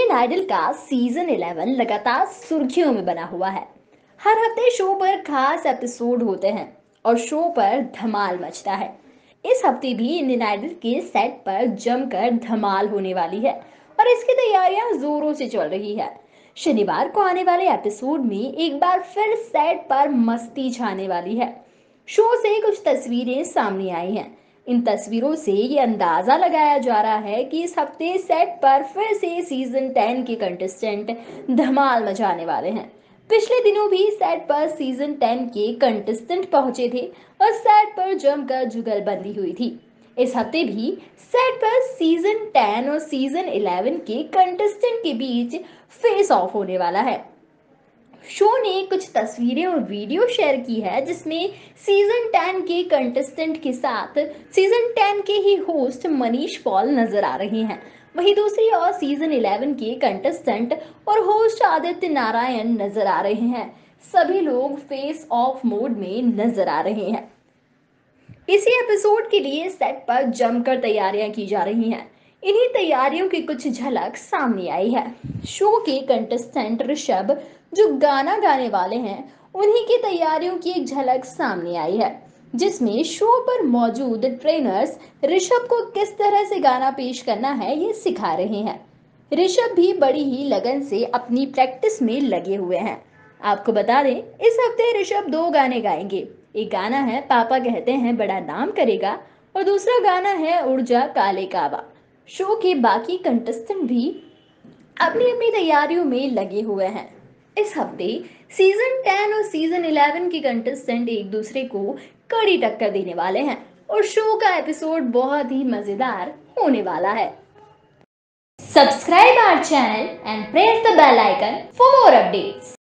Indian idol का season 11 लगातार सुर्खियों में बना हुआ है। हर हफ्ते शो पर खास एपिसोड होते हैं और शो पर धमाल मचता है। इस हफ्ते भी इंडियन आइडल के सेट पर जमकर धमाल होने वाली है और इसकी तैयारियां जोरों से चल रही है। शनिवार को आने वाले एपिसोड में एक बार फिर सेट पर मस्ती छाने वाली है। शो से कुछ तस्वीरें सामने आई हैं। इन तस्वीरों से ये अंदाजा लगाया जा रहा है कि इस हफ्ते सेट पर फिर से सीजन 10 के कंटेस्टेंट धमाल मचाने वाले हैं। पिछले दिनों भी सेट पर सीजन 10 के कंटेस्टेंट पहुंचे थे और सेट पर जमकर जुगलबंदी हुई थी। इस हफ्ते भी सेट पर सीजन 10 और सीजन 11 के कंटेस्टेंट के बीच फेस ऑफ होने वाला है। शो ने कुछ तस्वीरें और वीडियो शेयर की है जिसमें सीजन 10 के कंटेस्टेंट के साथ सीजन 10 के ही होस्ट मनीष पॉल नजर आ रहे हैं। वहीं दूसरी ओर सीजन 11 के कंटेस्टेंट और होस्ट आदित्य नारायण नजर आ रहे हैं। सभी लोग फेस ऑफ मोड में नजर आ रहे हैं। इसी एपिसोड के लिए सेट पर जमकर तैयारियां की जा रही हैं। इन्हीं तैयारियों की कुछ झलक सामने आई है। शो के कंटेस्टेंट ऋषभ जो गाना गाने वाले हैं, उन्हीं की तैयारियों की एक झलक सामने आई है, जिसमें शो पर मौजूद ट्रेनर्स ऋषभ को किस तरह से गाना पेश करना है ये सिखा रहे हैं। ऋषभ भी बड़ी ही लगन से अपनी प्रैक्टिस में लगे हुए हैं। आपको बता दें, इस हफ्ते ऋषभ 2 गाने गाएंगे। एक गाना है पापा कहते हैं बड़ा नाम करेगा और दूसरा गाना है उड़ जा काले काबा। शो के बाकी कंटेस्टेंट भी अपनी अपनी तैयारियों में लगे हुए हैं। इस हफ्ते सीजन 10 और सीजन 11 के कंटेस्टेंट एक दूसरे को कड़ी टक्कर देने वाले हैं और शो का एपिसोड बहुत ही मजेदार होने वाला है। Subscribe our channel and press the bell icon for more updates.